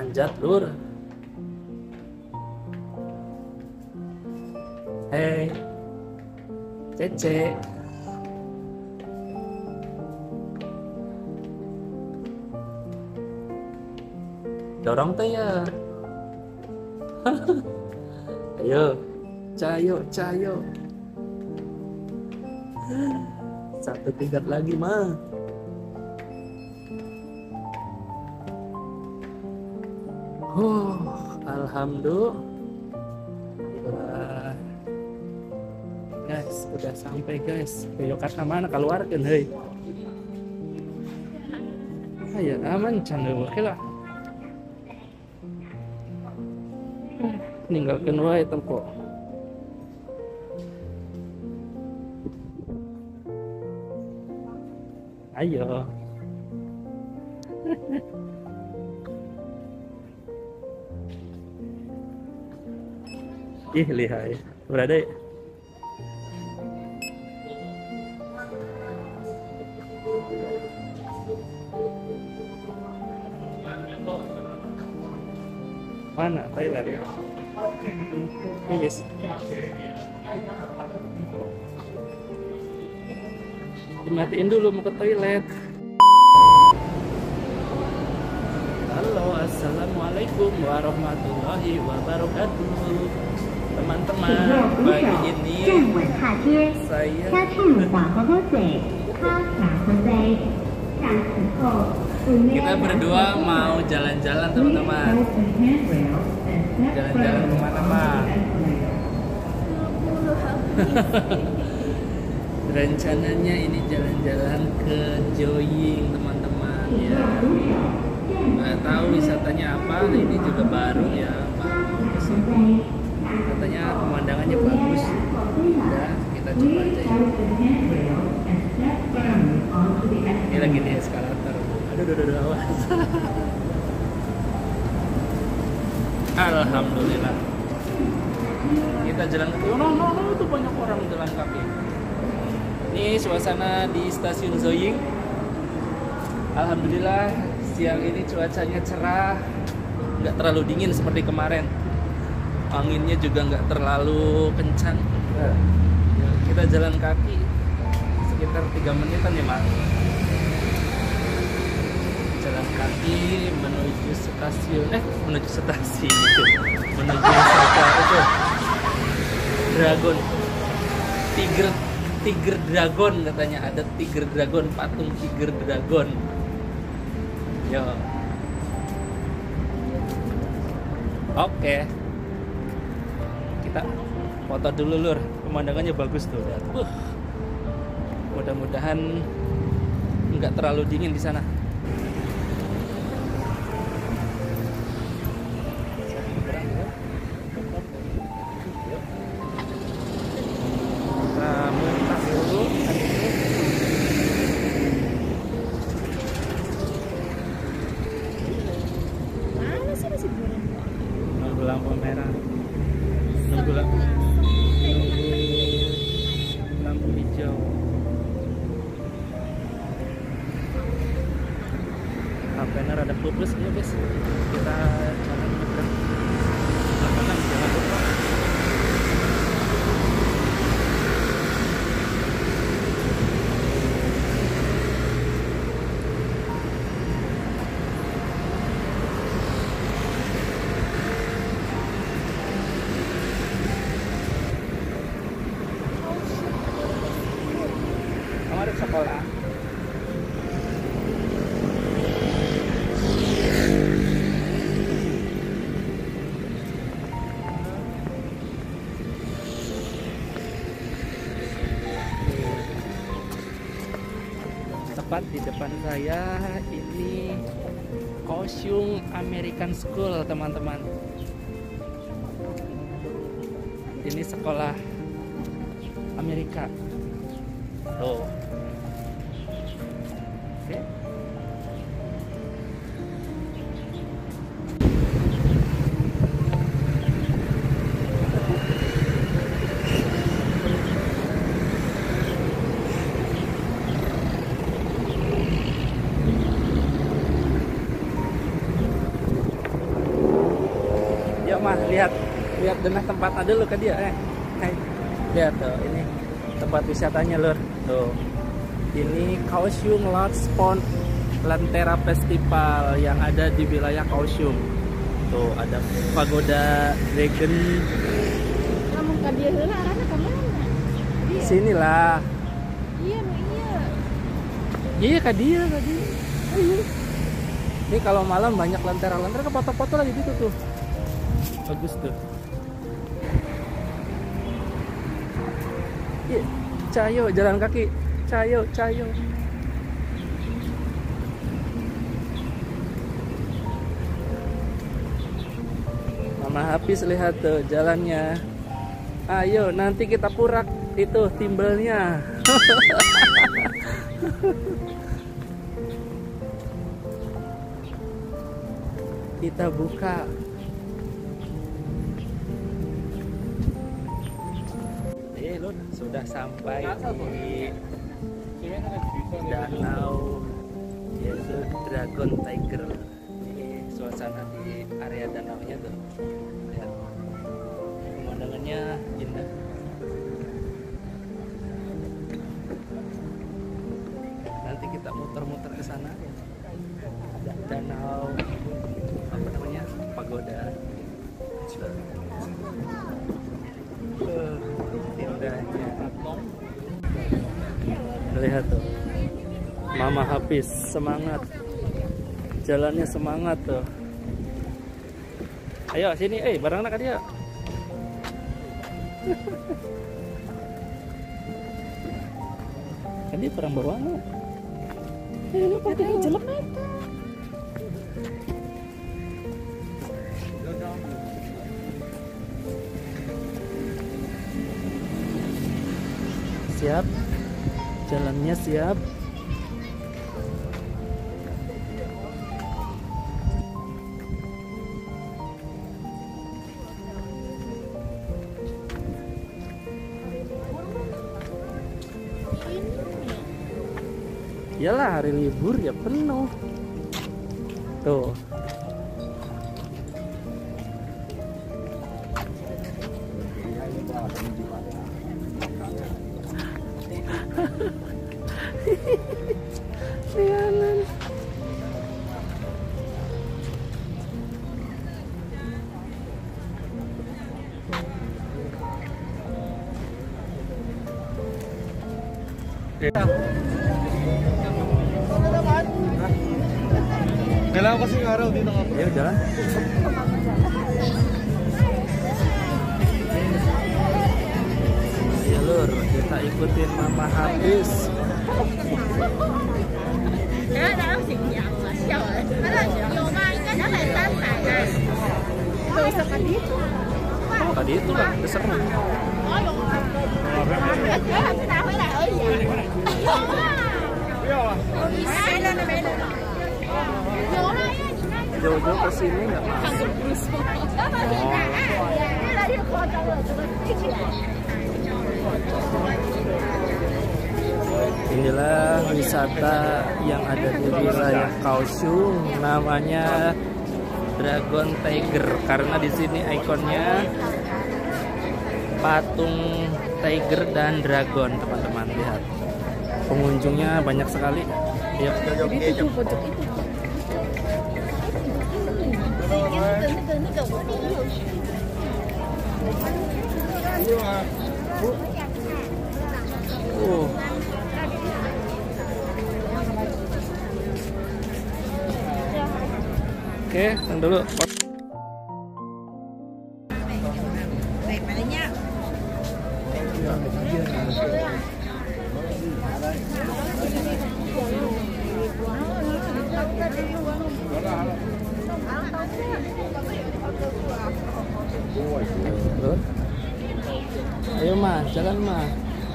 manjat lur. Hei Cece, dorong teh ya. Ayo cayo cayo, satu tingkat lagi mah. Alhamdulillah. Guys, udah sampai guys. Ayo kata mana keluarkan hei. Ayo aman can oke lah. Ninggalkan wae tempo. Ayo. Ih, lihai. Berada ya? Mana Thailand ya? Ini guys. Dimatiin dulu mau ke toilet. Halo, assalamualaikum warahmatullahi wabarakatuh. Teman-teman, pagi ini saya kita berdua mau jalan-jalan teman-teman. Jalan-jalan kemana Pak? Rencananya ini jalan-jalan ke Joying teman-teman ya. Nggak tahu wisatanya apa, ini juga baru ya baru kesini. Katanya pemandangannya bagus. Ya kita coba aja ya. Ini lagi di eskalator. Aduh awas. Alhamdulillah. Kita jalan kaki. No, tuh banyak orang jalan kaki. Ini suasana di stasiun Joying. Alhamdulillah siang ini cuacanya cerah, nggak terlalu dingin seperti kemarin. Anginnya juga nggak terlalu kencang. Ya, kita jalan kaki sekitar 3 menitan ya Mas. Jalan kaki menuju stasiun, menuju itu Dragon, Tiger Dragon katanya, ada Tiger Dragon, patung Tiger Dragon. Yo. Oke. Kita foto dulu lur, pemandangannya bagus tuh. Mudah-mudahan nggak terlalu dingin di sana. Nunggu lampu merah, nunggu lampu hijau. HP-nya rada putus ya guys. Kita jalan nyebrang. Kanan jangan lupa. Kemarin sekolah. Tepat di depan saya ini Kaohsiung American School teman-teman. Ini sekolah Amerika. Tuh. Oke. mah. Lihat denah tempatnya dulu ke dia. Lihat tuh, ini tempat wisatanya lur. Tuh. Ini Kaohsiung Lodge Pond Lantera Festival yang ada di wilayah Kaohsiung. Tuh ada pagoda dragon. Namun ka dia heula arana ka mana? Sinilah. Iya, iya. Iya ka dia. Ini kalau malam banyak lantera ke foto-foto lagi gitu tuh. Bagus tuh. Iya, Cayo jalan kaki. Cayo. Mama Hafiz lihat tuh jalannya. Ayo nanti kita purak itu timbelnya. Kita buka. Lur, sudah sampai di danau yaitu Dragon Tiger. Ini suasana di area danaunya tuh. Lihat. Pemandangannya indah. Nanti kita muter-muter ke sana. Ada danau apa namanya? Pagoda. Indahnya. Lihat tuh. Mama Hafiz semangat. Jalannya semangat tuh. Ayo sini, bareng anak dia. Kan dia perang bawa. Ini pati jelek eta. Siap. Jalannya siap. Iyalah hari libur ya penuh. Tuh. Sialan. Kailangan kasi ng araw dito nga. Ayo jalan. Ya lur, kita ikutin Mama Hafiz. Tadi itu lah, keseru. Jauh-jauh ke sini nggak masuk. Inilah wisata yang ada di wilayah Kaohsiung, namanya Dragon Tiger karena di sini ikonnya patung tiger dan dragon, teman-teman lihat. Pengunjungnya banyak sekali. Ya, Itu pojok itu. Oke, tang dulu. Baik, mananya? Ayo mah, jalan mah.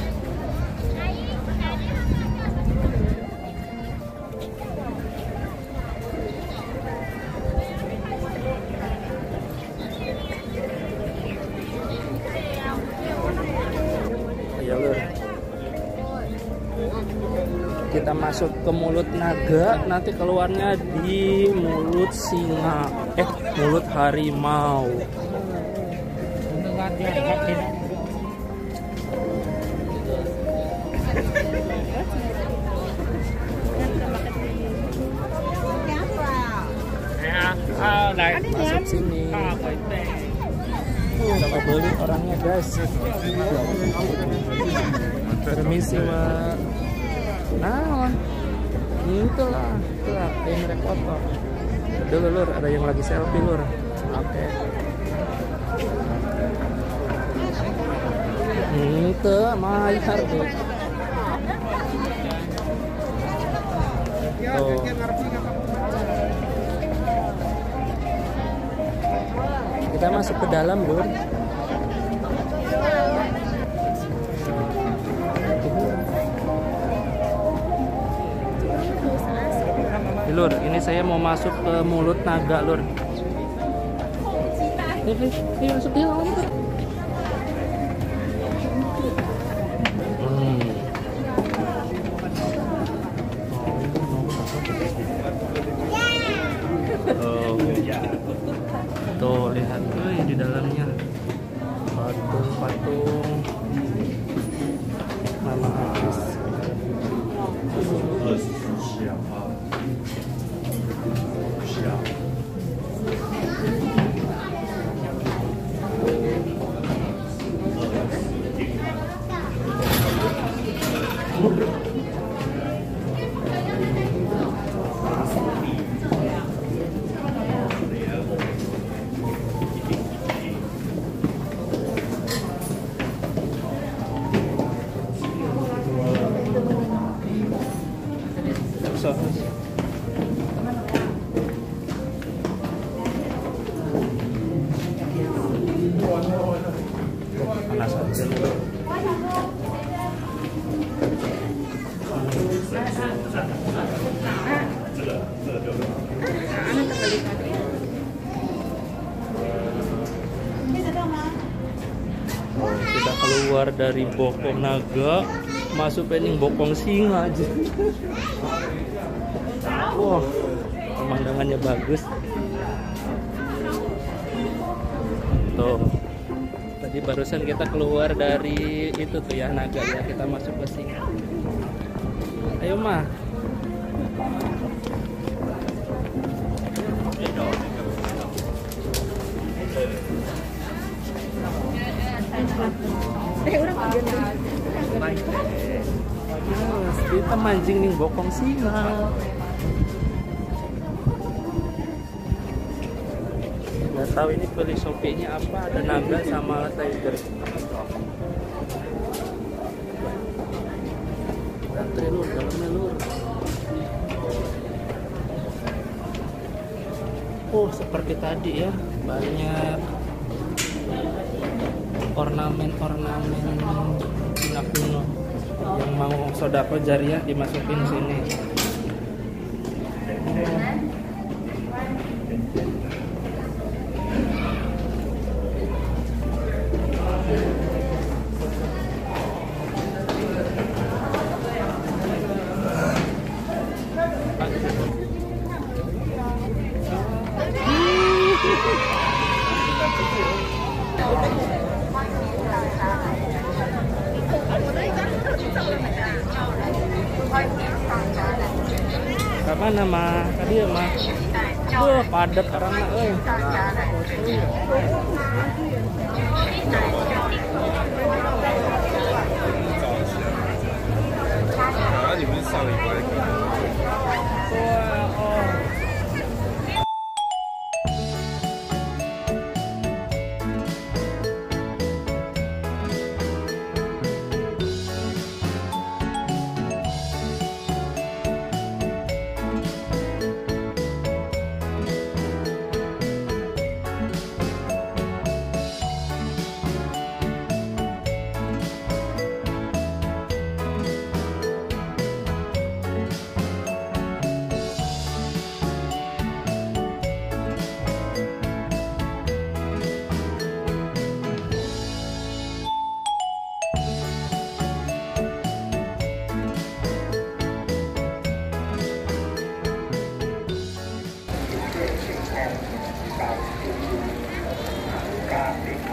Ya lur. Kita masuk ke mulut naga, nanti keluarnya di mulut singa, mulut harimau. Masuk sini. Coba beli orangnya guys. Permisi Mak. Nah, itulah yang mereka foto. Dulu lur, ada yang lagi selfie lur. Oke. Itu mahar tuh. Tuh. Kita masuk ke dalam lur. Lur, ini saya mau masuk ke mulut naga lur. Masuk dia lawan lur. Tuh lihat di dalamnya patung-patung nama artis. Panas aja dulu. Kita keluar dari bokong naga, masuk pening bokong singa aja. Wah, pemandangannya bagus. Tuh. Tadi barusan kita keluar dari itu tuh ya naga ya, kita masuk ke sini. Ayo mah. Kita mancing nih bokong singa. Nggak tahu ini filosofinya apa, ada naga sama tiger. Antri lur, dalamnya lur. Oh seperti tadi ya, banyak ornamen-ornamen Cina kuno. Yang mau sodako jariah dimasukin sini. Kapan nama tadi ya mah? Padat orangnya,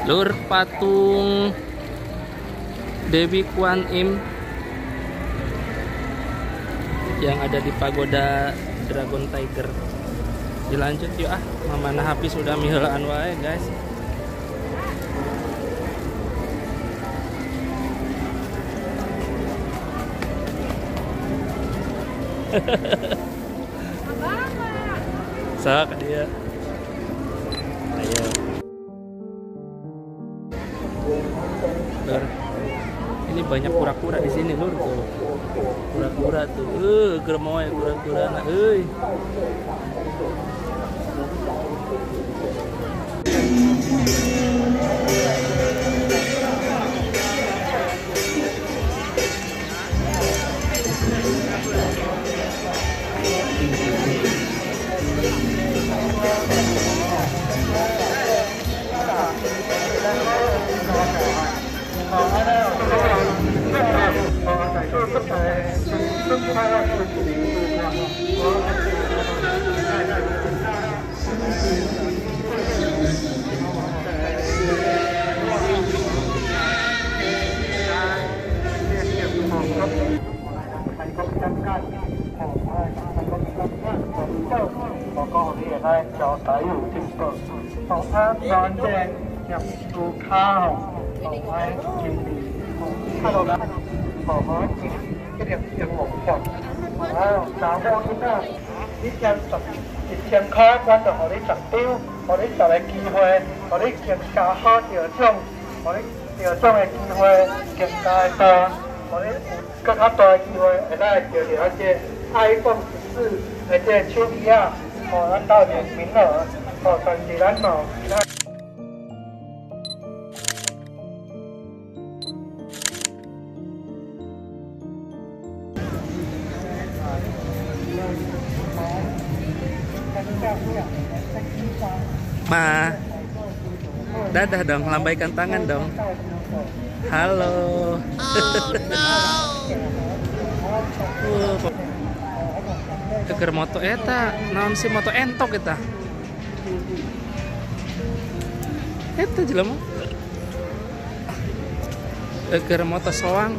Lur, patung Dewi Kwan Im yang ada di pagoda Dragon Tiger. Dilanjut yuk ah, Mamana Hafiz sudah mihelaan wae guys. Sak dia. Ayo. Lur. Ini banyak kura-kura di sini lur tuh. Kura-kura tuh. Gemoy kura-kura nah euy. 健康，我就互你十張，互你10個機會，互你更加好着獎，互你着獎的機會更加大，互你有更加大的機會會來着了這 iPhone 14的這手機啊，咱到年名額，但是咱冇其他。 Ma, dadah dong, lambaikan tangan dong. Halo. Keker moto eta, naon si moto entok eta. Eta jelema. Keker moto soang.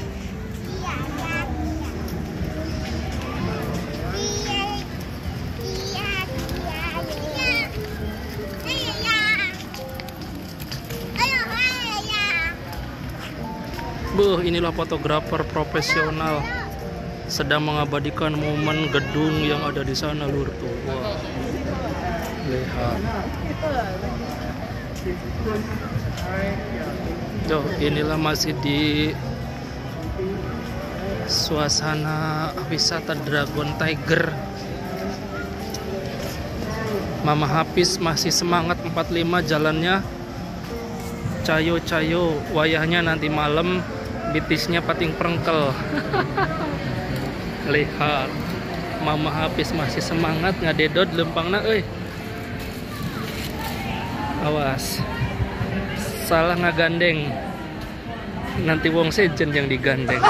Inilah fotografer profesional sedang mengabadikan momen gedung yang ada di sana lur tuh. Wah. Lihat. Tuh, inilah masih di suasana wisata Dragon Tiger. Mama Hafiz masih semangat 45 jalannya. Cayo-cayo, wayahnya nanti malam bitisnya pating perengkel. Lihat, Mama Hafiz masih semangat ngadedot lempangna euy. Awas, salah ngagandeng, nanti wong sejen yang digandeng.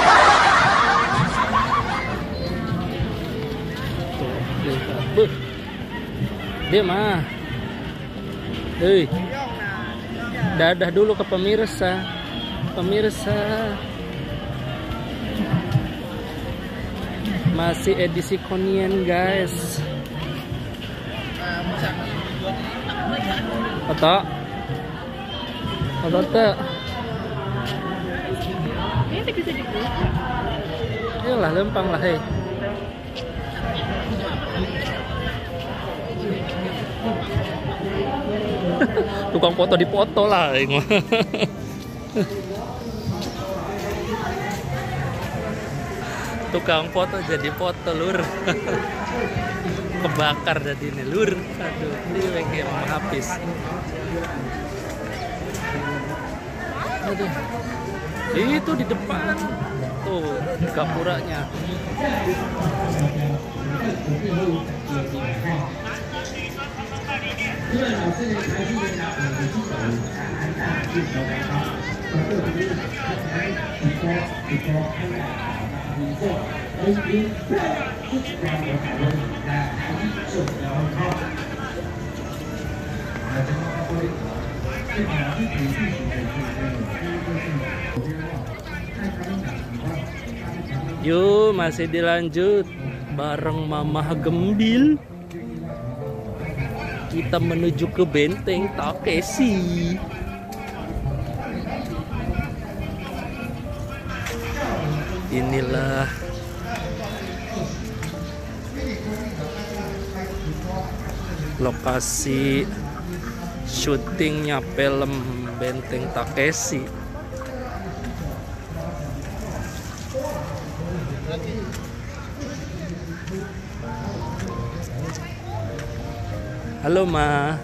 Tuh, lihat, buh, dia mah, euy, dadah dulu ke pemirsa. Masih edisi Konian guys. Foto tuh. Iyalah lempang lah hei. Tukang foto dipoto lah. Tukang foto jadi foto lur. Kebakar jadi ini lur. Aduh, ini kayak Mama Hafiz. Aduh. Itu di depan. Tuh, gapuranya. Yuk, masih dilanjut bareng Mamah Gembil. Kita menuju ke Benteng Takeshi. Inilah lokasi syutingnya film Benteng Takeshi. Halo Ma.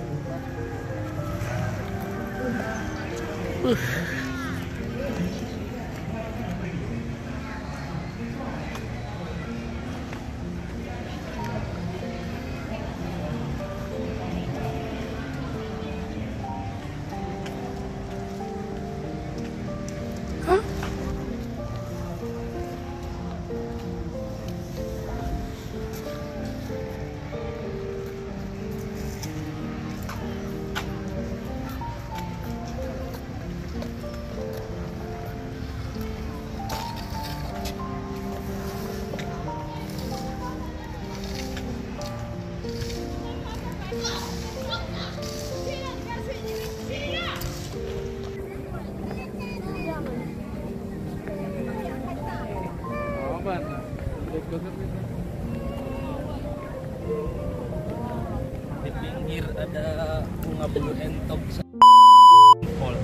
Di pinggir ada bunga bulu entok pol.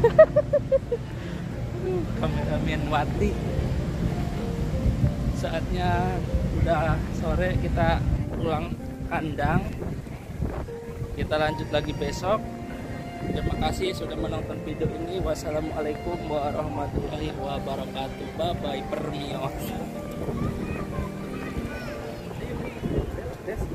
Kameramen Wati. Saatnya udah sore, kita pulang kandang. Kita lanjut lagi besok. Terima kasih sudah menonton video ini. Wassalamualaikum warahmatullahi wabarakatuh. Bye bye, permio.